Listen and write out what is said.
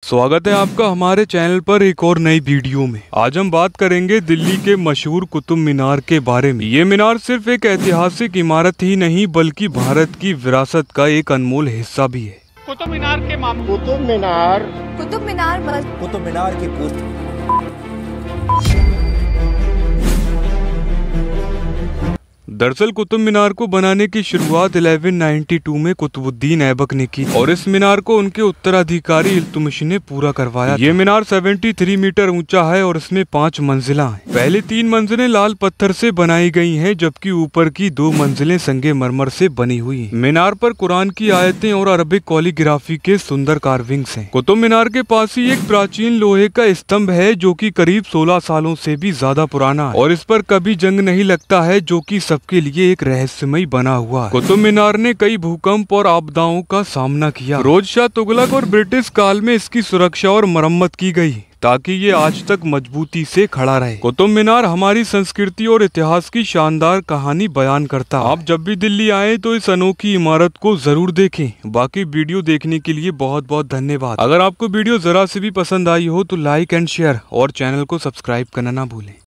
स्वागत है आपका हमारे चैनल पर एक और नई वीडियो में। आज हम बात करेंगे दिल्ली के मशहूर कुतुब मीनार के बारे में। ये मीनार सिर्फ एक ऐतिहासिक इमारत ही नहीं बल्कि भारत की विरासत का एक अनमोल हिस्सा भी है। कुतुब मीनार के कुतुब मीनार की पूछ दरअसल कुतुब मीनार को बनाने की शुरुआत 1192 में कुतुब-ud-दिन ऐबक ने की और इस मीनार को उनके उत्तराधिकारी इल्तुतमिश ने पूरा करवाया। ये मीनार 73 मीटर ऊंचा है और इसमें 5 मंजिला हैं। पहली 3 मंजिलें लाल पत्थर से बनाई गई हैं, जबकि ऊपर की 2 मंजिलें संगमरमर से बनी हुई हैं। मीनार पर कुरान की आयतें और अरबिक कॉलीग्राफी के सुंदर कार्विंग्स हैं। कुतुब मीनार के पास ही एक प्राचीन लोहे का स्तंभ है जो कि करीब 16 सालों से भी ज्यादा पुराना है और इस पर कभी जंग नहीं लगता है, जो कि के लिए एक रहस्यमय बना हुआ है। कुतुब मीनार ने कई भूकंप और आपदाओं का सामना किया। फिरोज शाह तुगलक और ब्रिटिश काल में इसकी सुरक्षा और मरम्मत की गई ताकि ये आज तक मजबूती से खड़ा रहे। कुतुब मीनार हमारी संस्कृति और इतिहास की शानदार कहानी बयान करता है। आप जब भी दिल्ली आए तो इस अनोखी इमारत को जरूर देखें। बाकी वीडियो देखने के लिए बहुत बहुत धन्यवाद। अगर आपको वीडियो जरा से भी पसंद आई हो तो लाइक एंड शेयर और चैनल को सब्सक्राइब करना ना भूलें।